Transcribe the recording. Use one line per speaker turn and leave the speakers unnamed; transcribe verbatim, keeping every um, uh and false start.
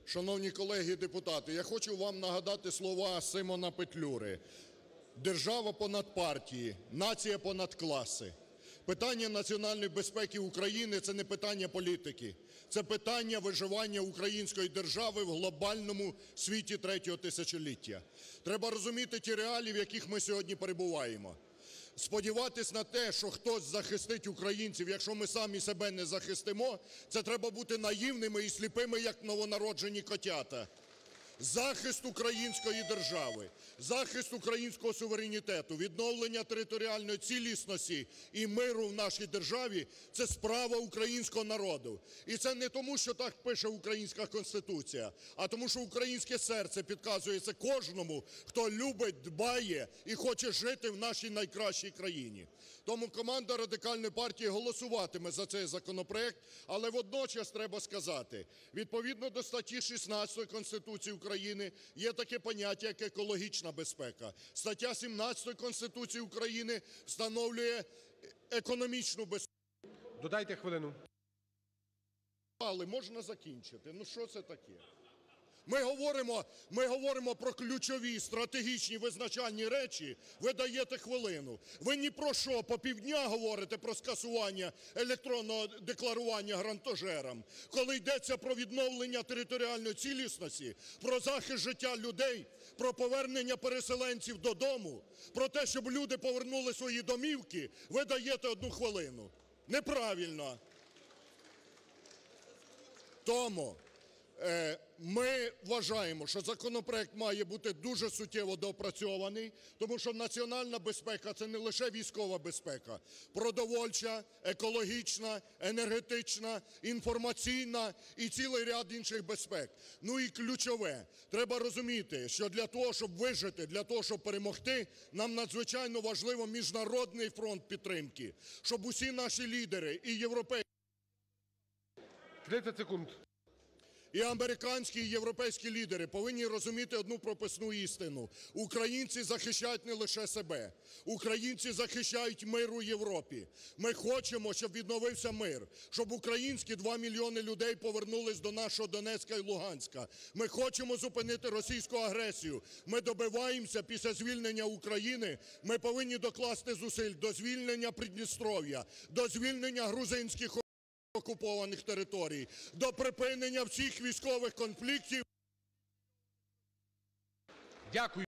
Шановні колеги депутати, я хочу вам нагадати слова Симона Петлюри: "Держава понад партії, нація понад класи". Питання національної безпеки України – це не питання політики, це питання виживання української держави в глобальному світі третього тисячоліття. Треба розуміти ті реалії, в яких ми сьогодні перебуваємо. Сподіватись на те, що хтось захистить українців, якщо ми самі себе не захистимо, це треба бути наївними і сліпими, як новонароджені котята. Захист української держави, захист українського суверенітету, відновлення територіальної цілісності і миру в нашій державі – це справа українського народу. І це не тому, що так пише українська Конституція, а тому, що українське серце підказує це кожному, хто любить, дбає і хоче жити в нашій найкращій країні. Тому команда Радикальної партії голосуватиме за цей законопроект, але водночас треба сказати, відповідно до статті шістнадцятої Конституції України є таке поняття, як екологічна безпека. Стаття сімнадцята Конституції України встановлює економічну безпеку.
Додайте хвилину.
Але можна закінчити. Ну що це таке? Ми говоримо, ми говоримо про ключові стратегічні визначальні речі, ви даєте хвилину. Ви ні про що по півдня говорите про скасування електронного декларування грантожерам, коли йдеться про відновлення територіальної цілісності, про захист життя людей, про повернення переселенців додому, про те, щоб люди повернули свої домівки, ви даєте одну хвилину. Неправильно. Тому ми вважаємо, що законопроект має бути дуже суттєво доопрацьований, тому що національна безпека – це не лише військова безпека, продовольча, екологічна, енергетична, інформаційна і цілий ряд інших безпек. Ну і ключове, треба розуміти, що для того, щоб вижити, для того, щоб перемогти, нам надзвичайно важливо міжнародний фронт підтримки, щоб усі наші лідери і європейські…
тридцять секунд.
І американські, і європейські лідери повинні розуміти одну прописну істину: українці захищають не лише себе, українці захищають мир у Європі. Ми хочемо, щоб відновився мир, щоб українські два мільйони людей повернулись до нашого Донецька і Луганська. Ми хочемо зупинити російську агресію. Ми добиваємося після звільнення України, ми повинні докласти зусиль до звільнення Придністров'я, до звільнення грузинських окупованих територій, до припинення всіх військових конфліктів.
Дякую.